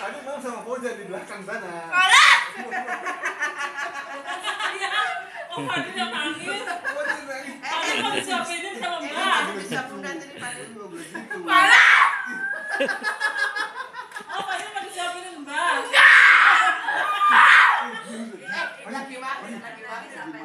Tadi mau sama Boja di belakang sana. Kalah. Oh, Fadil yang nangis. Boja nangis. Fadil mau disuapinin sama Mbak. Bisa bunda tadi Fadil. Nggak boleh gitu. Kalah. Oh, Fadil mau disuapinin Mbak. Lagi waktu sampai.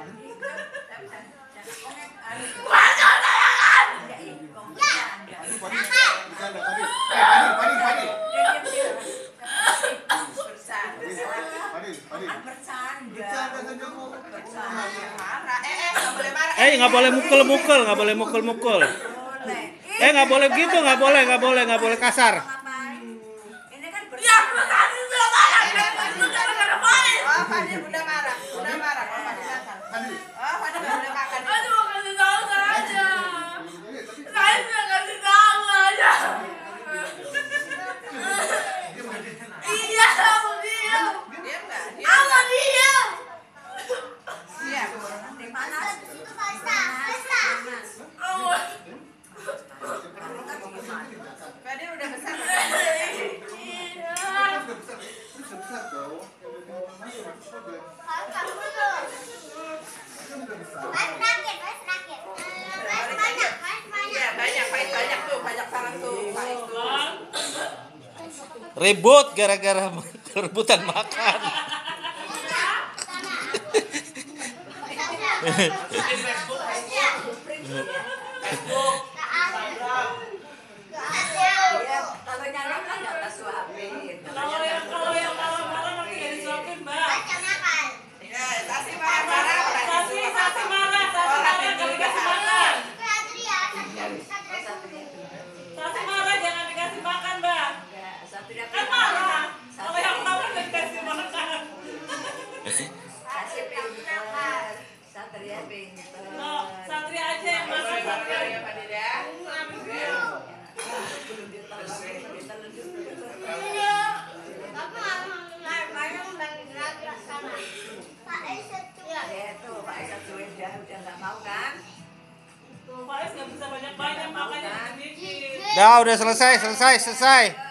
Nggak boleh mukul-mukul, nggak boleh mukul-mukul. Nggak boleh gitu, nggak boleh kasar. Ini kan ya, makasih sudah marah. Oh, Fadil udah marah. Udah marah. Oh, Fadil nakal. Oh, Fadil nggak boleh makan. Aduh, kasih tahu saja. Saya sudah kasih tahu aja. Iya, aku diam. Diam nggak? Aku diam. Diam. Di mana? Fadil udah besar. Besar dong. Iya, banyak tuh, banyak banget tuh. Ribut gara-gara rebutan makan. Kalau yang marah-marah nanti nggak disuapin, Mbak. Sasi marah. Sasi marah, nggak dikasih makan. Sasi marah, jangan dikasih makan, Mbak. Kan marah. Kalau yang marah nggak dikasih makan. No, Satria aja yang makan. Satria. Tuh, Faiz nggak bisa banyak-banyak, makanya sedikit. Udah selesai.